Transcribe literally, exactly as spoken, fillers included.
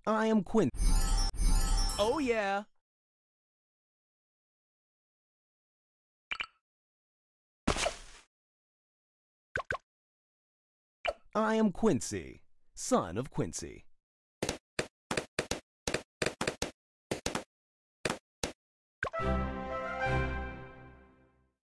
I am Quin. Oh yeah. I am Quincy, son of Quincy.